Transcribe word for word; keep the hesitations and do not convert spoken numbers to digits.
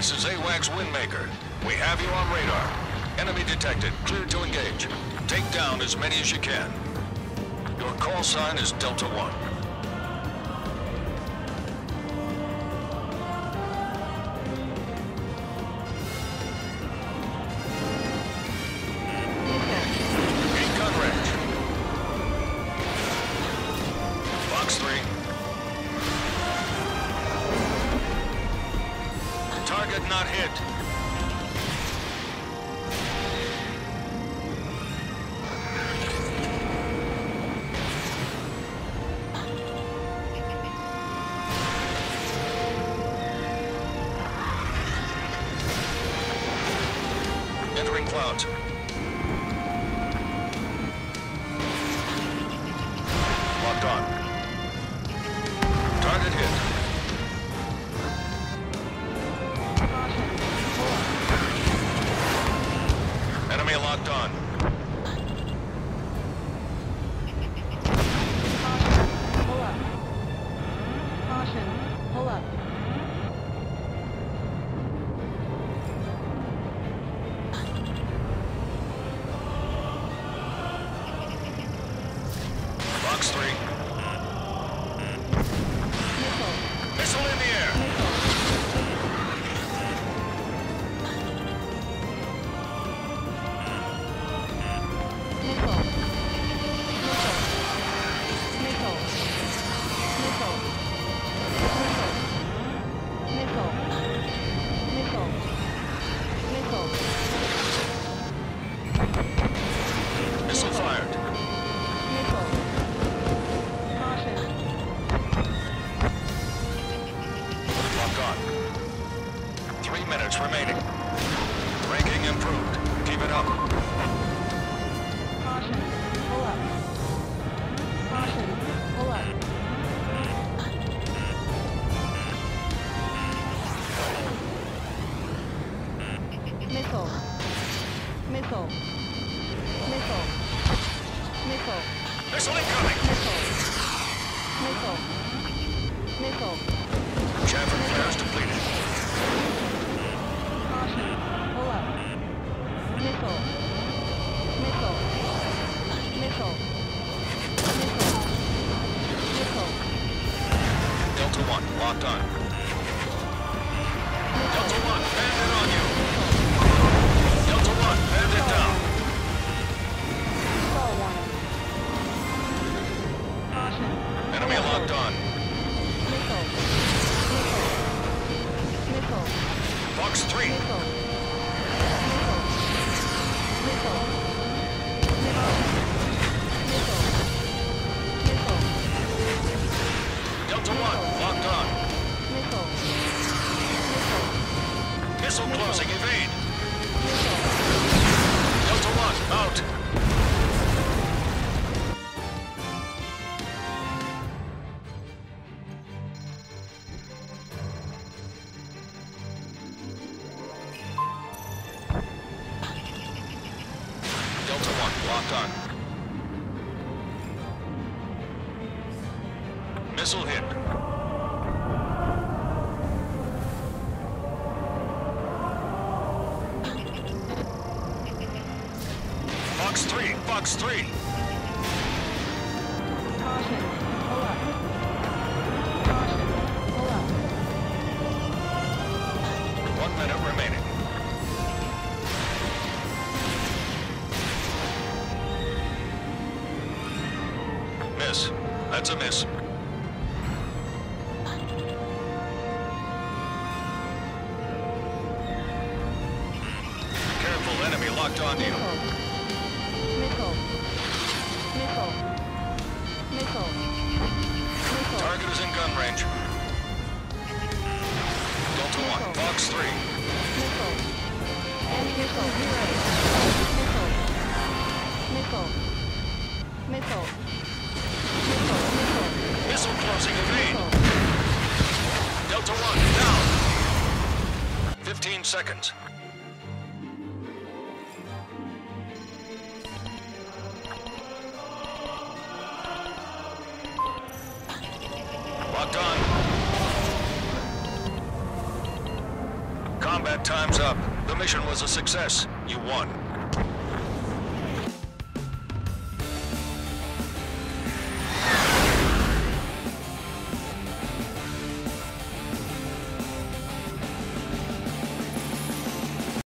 This is AWACS Windmaker. We have you on radar. Enemy detected. Cleared to engage. Take down as many as you can. Your call sign is Delta One. In gun range. Box three. Target not hit. Entering clouds. Locked on. Target hit. Enemy locked on. Pull up. Caution. Pull up. Box three. Missile. Missile in the air. Missile. Missile. Missile. Missile. Missile. Missile. Missile. Missile fired. Missile. Caution. Locked on. Three minutes remaining. Ranking improved. Keep it up. Caution. Pull up. Caution. Pull up. Missile. Missile. Missile. Missile. Missile incoming. Missile. Missile. Missile. Chaff and flares depleted. Caution. Pull up. Missile. Missile. Missile. Missile. Missile. Delta One locked on. Delta One, bandit on you. Delta One, bandit down. Stall warning. Caution. Enemy locked on. Missile. Missile. Missile. Box three. Missile. Missile. Missile. Missile. Missile. Missile. Delta One locked on. Missile. Missile. Missile closing. Evade. Missile. Delta One out. Delta One locked on. Missile hit. Box three. Box three. Caution. Pull up. Caution. Pull up. One minute remaining. Miss. That's a miss. Careful, enemy locked onto you. Missile. Missile. Missile. Missile. Target is in gun range. Delta One, Box three. Missile. Missile. Missile. Missile. Missile. Missile. Missile. Missile closing, evade. Missile. Delta One, down. Fifteen seconds. Locked on. Combat time's up. The mission was a success. You won.